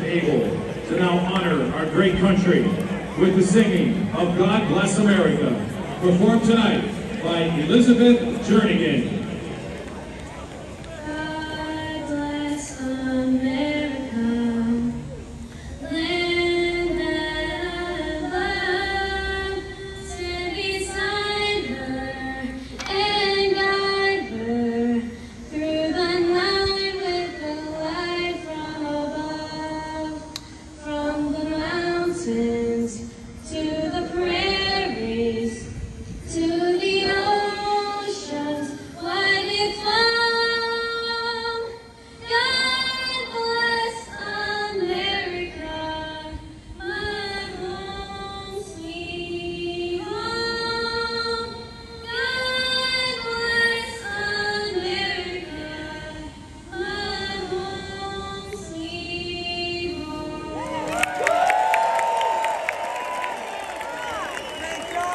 able to now honor our great country with the singing of God Bless America, performed tonight by Elizabeth Jernigan.